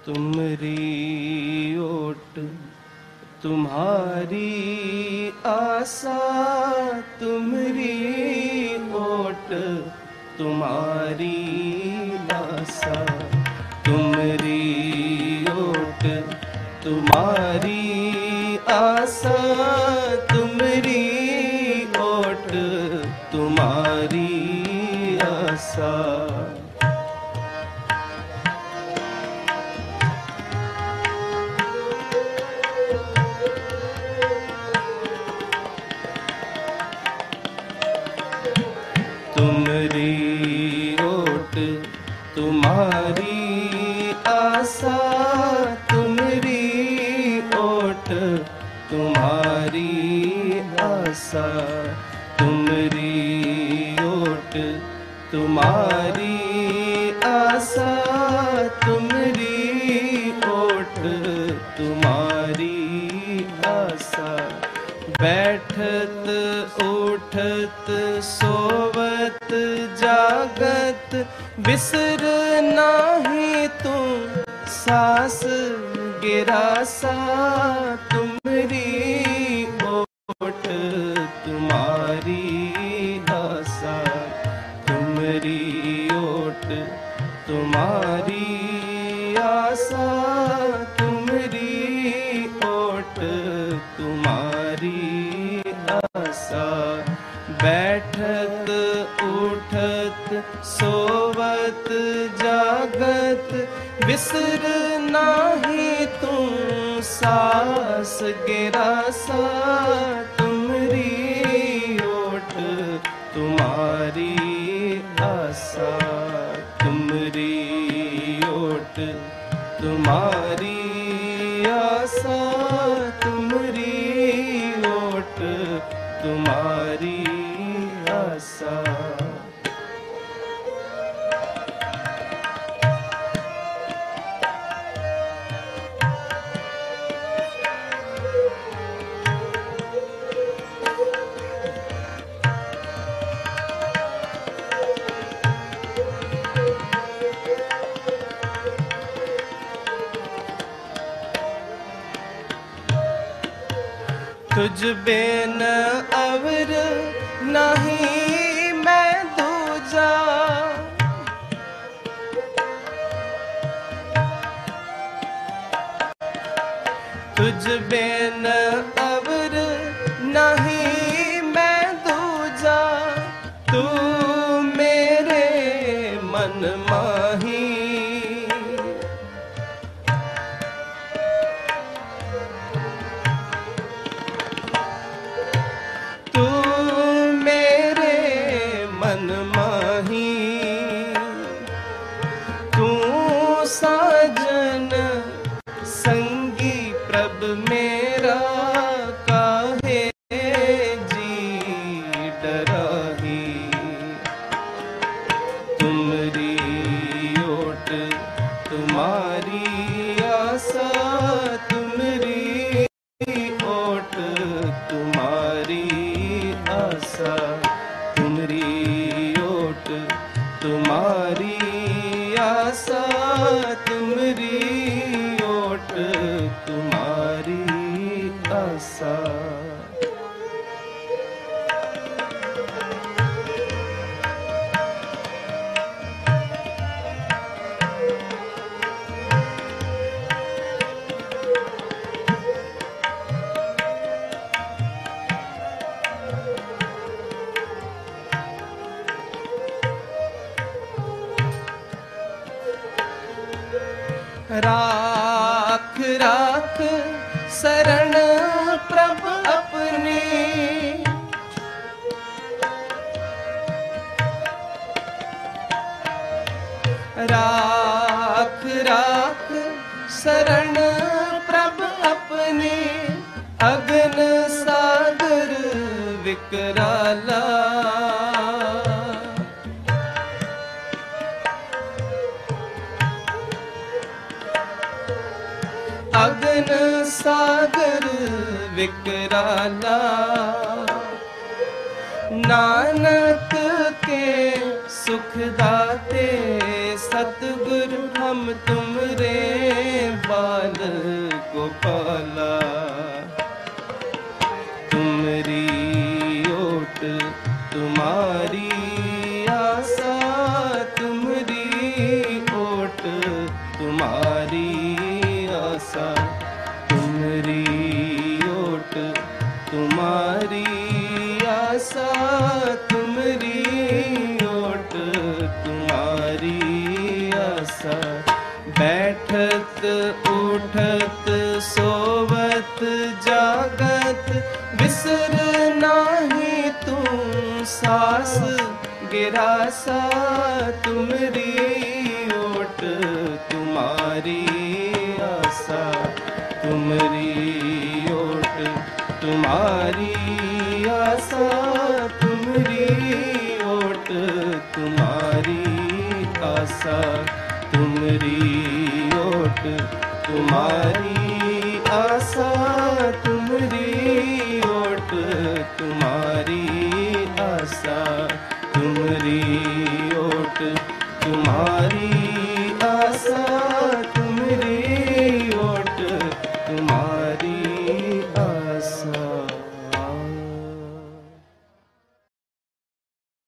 तुमरी ओट तुम्हारी आशा, तुमरी ओट तुम्हारी आशा, तुमरी ओट तुम्हारी आशा, तुमरी ओट तुम्हारी आशा। तुमरी ओट तुम्हारी आशा, तुमरी ओट तुम्हारी आशा, तुमरी ओट तुम्हारी आशा, तुमरी ओट तुम्हारी आशा। बैठत उठत सोवत जागत बिसर नाही तू सास गिरासा, तुमरी ओट तुम्हारी आशा, तुमरी ओट तुम्हारी आशा, तुमरी ओट तुम्हारी आशा। बैठत उठत सोवत जागत बिसर नाही तू सास गिरासा, तुमरी ओट तुम्हारी आशा, तुमरी ओट तुम्हारी आशा, तुमरी ओट तुम्हारी आशा। तुझ बिन अवर नहीं मैं दूजा, तुझ बिन अवर नहीं मैं दूजा, तू मेरे मन माही। साजन संगी प्रभ मेरा काहे जी डराही, तुमरी ओट तुम्हारी आशा, तुमरी ओट तुम्हारी आशा, तुमरी ओट तुम्हारी आशा, तुमरी ओट तुम्हारी आशा। राख राख शरण प्रभ अपनी, राख राख शरण प्रभ अपनी, अगन सागर विकराला, अगन सागर विकराला। नानक के सुख दाते सतगुरु हम तुमरे बाल गोपाला। तुमरी ओट तुम्हारी आशा, तुमरी ओट तुम्हारी आशा, तुमरी ओट तुम्हारी आशा, तुमरी ओट तुम्हारी आशा। बैठत उठत सोवत जागत बिसर नाही तू सास गिरासा, तुमरी ओट तुम्हारी आशा, तुमरी ओट तुम्हारी आशा, तुमरी ओट तुम्हारी आशा, तुमरी ओट तुम्हारी आशा, तुमरी ओट तुम्हारी आशा, तुमरी ओट तुम्हारी